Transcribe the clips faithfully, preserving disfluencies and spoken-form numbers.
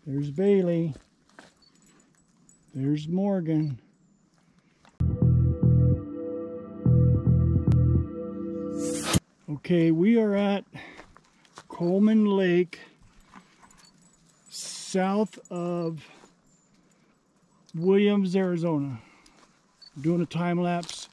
There's Bailey. There's Morgan. Okay, we are at Coleman Lake, south of Williams, Arizona. I'm doing a time lapse.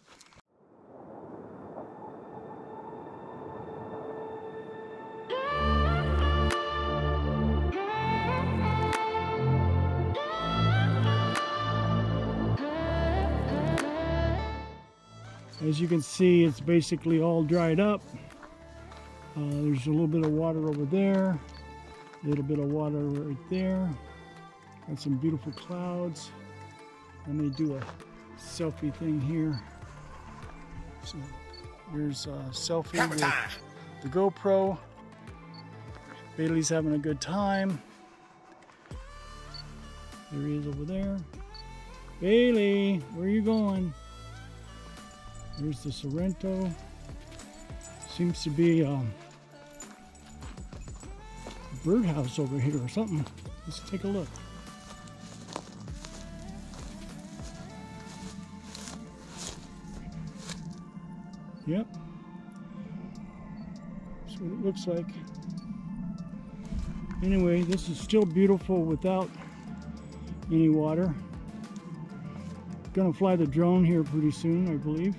As you can see, it's basically all dried up. Uh, there's a little bit of water over there, a little bit of water right there. Got some beautiful clouds. Let me do a selfie thing here. So there's a selfie with the GoPro. Bailey's having a good time. There he is over there. Bailey, where are you going? There's the Sorrento. Seems to be um, a birdhouse over here or something. Let's take a look. Yep. That's what it looks like. Anyway, this is still beautiful without any water. Gonna fly the drone here pretty soon, I believe.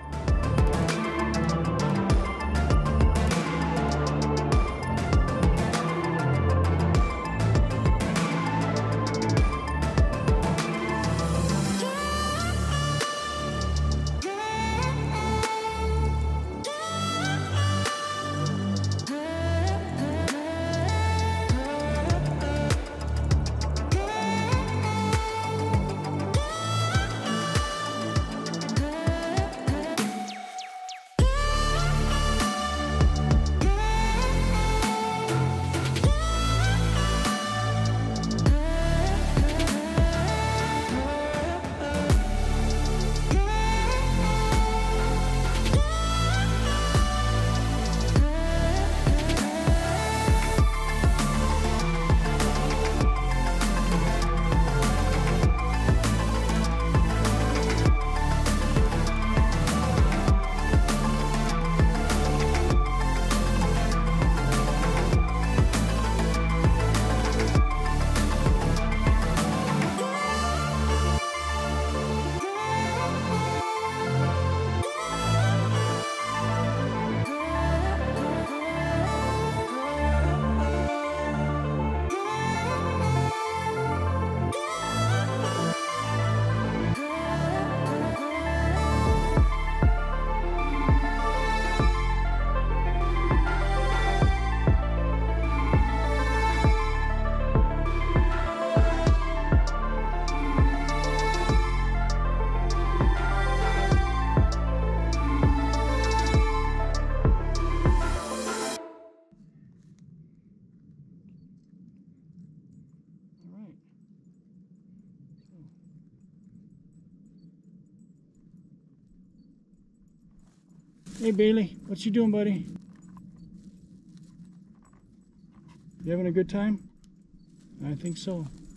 Hey Bailey, what you doing, buddy? You having a good time? I think so.